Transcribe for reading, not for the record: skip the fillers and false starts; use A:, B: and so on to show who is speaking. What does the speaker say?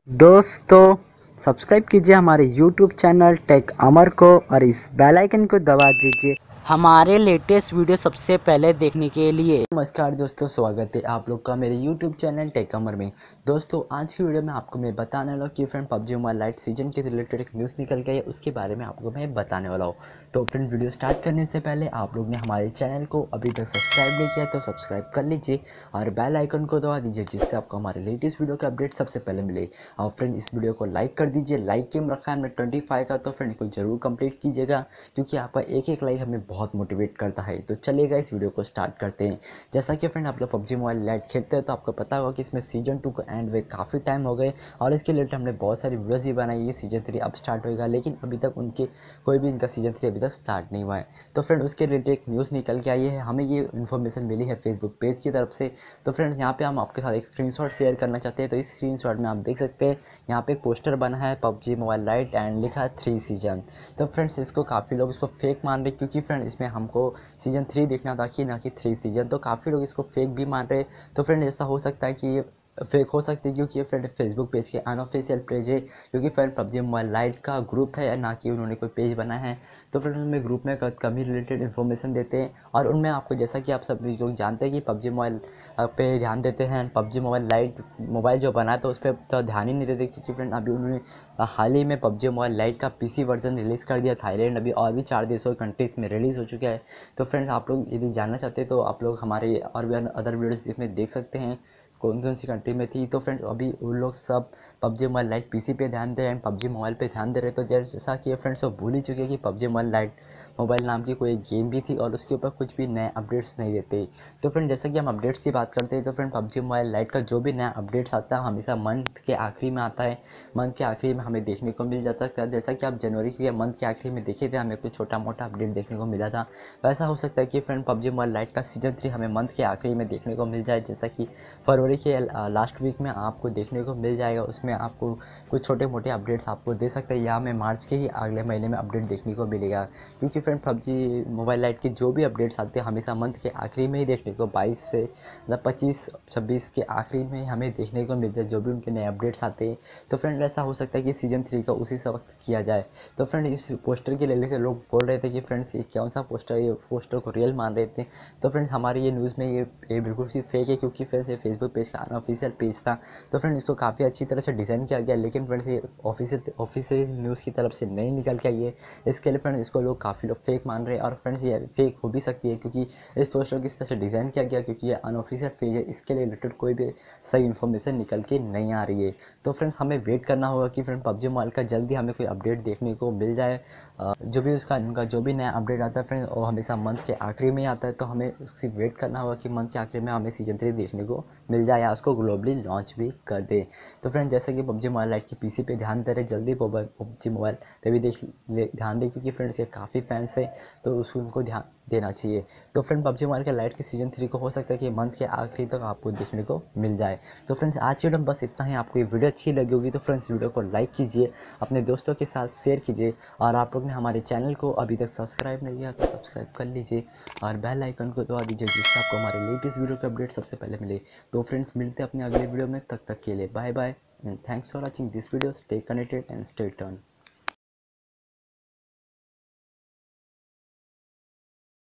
A: दोस्तों सब्सक्राइब कीजिए हमारे YouTube चैनल टेक अमर को और इस बेल आइकन को दबा दीजिए हमारे लेटेस्ट वीडियो सबसे पहले देखने के लिए। नमस्कार दोस्तों, स्वागत है आप लोग का मेरे YouTube चैनल टेक अमर में। दोस्तों आज की वीडियो में आपको मैं बताने वाला हूँ कि friend PUBG mobile lite season के रिलेटेड एक न्यूज़ निकल गई है, उसके बारे में आपको मैं बताने वाला हूँ। तो फ्रेंड वीडियो स्टार्ट करने से पहले आप लोग ने हमारे चैनल को अभी तक सब्सक्राइब नहीं किया तो सब्सक्राइब कर लीजिए और बेल आइकन को दबा दीजिए, जिससे आपको हमारे लेटेस्ट वीडियो का अपडेट सबसे पहले मिले। और फ्रेंड इस वीडियो को लाइक कर दीजिए, लाइक की रखा है हमने 25 का, तो फ्रेंड इसको जरूर कंप्लीट कीजिएगा क्योंकि आपका एक लाइक हमें बहुत मोटिवेट करता है। तो चलिएगा इस वीडियो को स्टार्ट करते हैं। जैसा कि फ्रेंड आप लोग PUBG मोबाइल लाइट खेलते हैं तो आपको पता होगा कि इसमें सीजन 2 को एंड हुए काफ़ी टाइम हो गए और इसके रिलेटेड हमने बहुत सारी वीडियोस भी बनाई है। सीजन 3 अब स्टार्ट होएगा, लेकिन अभी तक कोई भी इनका सीजन 3 अभी तक स्टार्ट नहीं हुआ है। तो फ्रेंड उसके रिलेटेड एक न्यूज़ निकल के आई है, हमें ये इन्फॉर्मेशन मिली है फेसबुक पेज की तरफ से। तो फ्रेंड्स यहाँ पे हम आपके साथ एक स्क्रीनशॉट शेयर करना चाहते हैं। तो इस स्क्रीनशॉट में आप देख सकते हैं यहाँ पे एक पोस्टर बना है PUBG मोबाइल लाइट एंड लिखा है 3 सीजन। तो फ्रेंड्स इसको काफ़ी लोग इसको फेक मान रहे क्योंकि फ्रेंड इसमें हमको सीजन 3 देखना था कि ना कि 3 सीजन। तो काफ़ी लोग इसको फेक भी मान रहे। तो फ्रेंड ऐसा हो सकता है कि ये फेक हो सकती है क्योंकि ये फ्रेंड फेसबुक पेज के अनऑफिशियल पेज है, क्योंकि फ्रेंड PUBG मोबाइल लाइट का ग्रुप है ना कि उन्होंने कोई पेज बनाया है। तो फ्रेंड उनमें ग्रुप में कमी रिलेटेड इन्फॉर्मेशन देते हैं और उनमें आपको जैसा कि आप सभी लोग जानते हैं कि PUBG मोबाइल पे ध्यान देते हैं। PUBG मोबाइल लाइट मोबाइल जो बना है तो उस पर तो ध्यान ही नहीं देते क्योंकि फ्रेंड अभी उन्होंने हाल ही में PUBG मोबाइल लाइट का PC वर्जन रिलीज़ कर दिया थाईलैंड, अभी और भी 4 देशों कंट्रीज़ में रिलीज़ हो चुका है। तो फ्रेंड्स आप लोग यदि जानना चाहते हैं तो आप लोग हमारे और भी अदर वीडियोस इसमें देख सकते हैं कौन कौन सी कंट्री में थी। तो फ्रेंड्स अभी उन लोग सब PUBG मोबाइल लाइट PC पे ध्यान दे रहे हैं, PUBG मोबाइल पे ध्यान दे रहे हैं। तो जैसा कि फ्रेंड्स वो भूल ही चुके हैं कि PUBG मोबाइल लाइट मोबाइल नाम की कोई गेम भी थी और उसके ऊपर कुछ भी नए अपडेट्स नहीं देते। तो फ्रेंड जैसा कि हम अपडेट्स की बात करते हैं तो फ्रेंड PUBG मोबाइल लाइट का जो भी नया अपडेट्स आता है हमेशा मंथ के आखिरी में आता है। मंथ के आखिरी में हमें देखने को मिल जाता है। जैसा कि आप जनवरी के मंथ के आखिरी में देखे थे हमें कुछ छोटा मोटा अपडेट देखने को मिला था, वैसा हो सकता है कि फ्रेंड PUBG मोबाइल लाइट का सीजन 3 हमें मंथ के आखिरी में देखने को मिल जाए। जैसा कि फरवरी के लास्ट वीक में आपको देखने को मिल जाएगा, उसमें आपको कुछ छोटे मोटे अपडेट्स आपको दे सकते हैं या हमें मार्च के ही अगले महीने में अपडेट देखने को मिलेगा। क्योंकि फ्रेंड PUBG मोबाइल लाइट के जो भी अपडेट्स आते हैं हमेशा मंथ के आखिरी में ही देखने को 22 से मतलब 25-26 के आखिरी में हमें देखने को मिलता है जो भी उनके नए अपडेट्स आते हैं। तो फ्रेंड ऐसा हो सकता है कि सीजन 3 का उसी से वक्त किया जाए। तो फ्रेंड इस पोस्टर के लेने से लोग बोल रहे थे कि फ्रेंड्स ये कौन सा पोस्टर है, ये पोस्टर को रियल मान रहे थे। तो फ्रेंड्स हमारी ये न्यूज़ में ये बिल्कुल सी फेक है क्योंकि फ्रेंड्स ये फेसबुक पेज का अनऑफिशियल पेज था। तो फ्रेंड इसको काफ़ी अच्छी तरह से डिज़ाइन किया गया, लेकिन फ्रेंड्स ये ऑफिशियल न्यूज़ की तरफ से नहीं निकल के आई है। इसके लिए फ्रेंड इसको लोग काफ़ी लोग फेक मान रहे हैं और फ्रेंड्स ये फेक हो भी सकती है क्योंकि इस पोस्टर किस तरह से डिज़ाइन किया गया, क्योंकि ये अनऑफिशियल पेज है, इसके लिए रिलेटेड कोई भी सही इन्फॉर्मेशन निकल के नहीं आ रही है। तो फ्रेंड्स हमें वेट करना होगा कि फ्रेंड PUBG मोबाइल का जल्दी हमें कोई अपडेट देखने को मिल जाए। जो भी उनका जो भी नया अपडेट आता है फ्रेंड वो हमेशा मंथ के आखिरी में ही आता है। तो हमें उसकी वेट करना होगा कि मंथ के आखिर में हमें सीजन 3 देखने को मिल जाए या उसको ग्लोबली लॉन्च भी कर दे। तो फ्रेंड जैसे कि PUBG मोबाइल लाइट की PC पे ध्यान दे रहे, जल्दी PUBG मोबाइल पे भी ध्यान दें क्योंकि फ्रेंड्स ये काफ़ी फैंस है तो उसको उनको ध्यान देना चाहिए। तो फ्रेंड PUBG मोबाइल के लाइट के सीजन 3 को हो सकता है कि मंथ के आखिरी तक आपको देखने को मिल जाए। तो फ्रेंड्स आज की वीडियो में बस इतना ही। आपको ये वीडियो अच्छी लगी होगी तो फ्रेंड्स वीडियो को लाइक कीजिए, अपने दोस्तों के साथ शेयर कीजिए और आप लोग ने हमारे चैनल को अभी तक सब्सक्राइब नहीं किया तो सब्सक्राइब कर लीजिए और बेल आइकन को दबा दीजिए, जिससे आपको हमारे लेटेस्ट वीडियो के अपडेट सबसे पहले मिले। तो फ्रेंड्स मिलते हैं अपने अगले वीडियो में, तब तक के लिए bye bye and thanks for watching this video. Stay connected and stay turn.